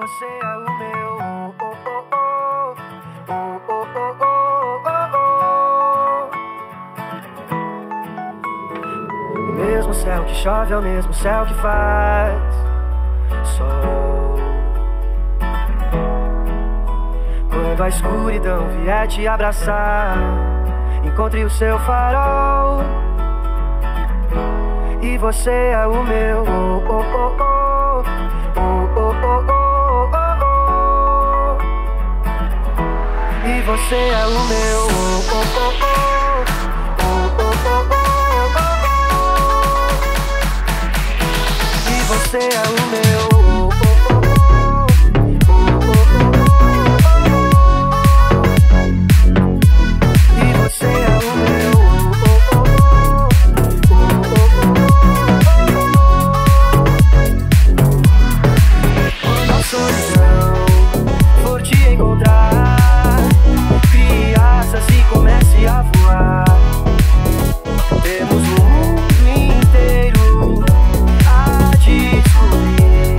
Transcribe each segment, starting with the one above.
você é o meu. O mesmo céu que chove é o mesmo céu que faz sol. Quando a escuridão vier te abraçar, encontre o seu farol. E você é o meu. E você é o meu. E você é o meu. E você é o meu. Quando a solidão for te encontrar, crie asas e comece a voar. Temos o mundo inteiro a descobrir.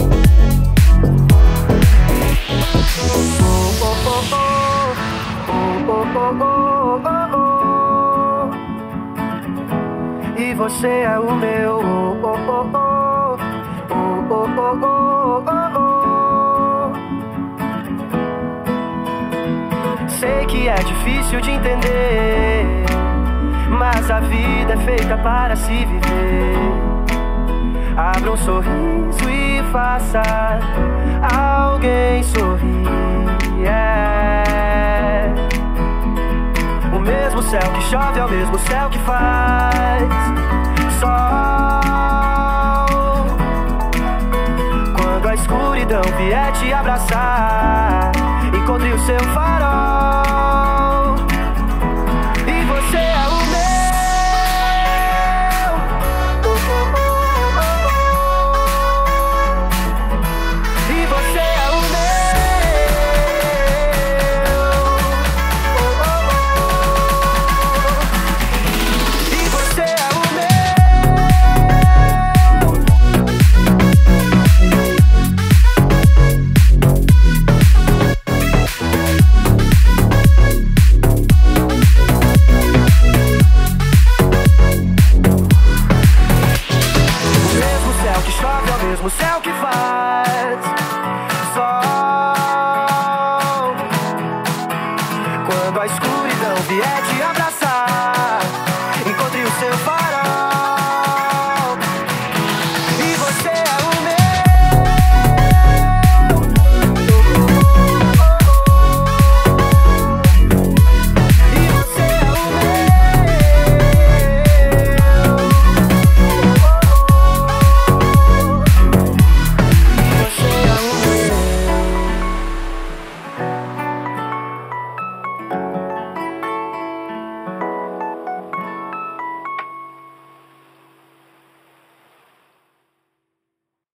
E você é o meu. Sei que é difícil de entender, mas a vida é feita para se viver. Abra um sorriso e faça alguém sorrir. O mesmo céu que chove é o mesmo céu que faz sol. Quando a escuridão vier te abraçar, encontre o seu farol. E você é o meu. E você é o meu. E você é o o mesmo céu que faz sol. Quando a escuridão vier te abraçar, encontre o seu farol.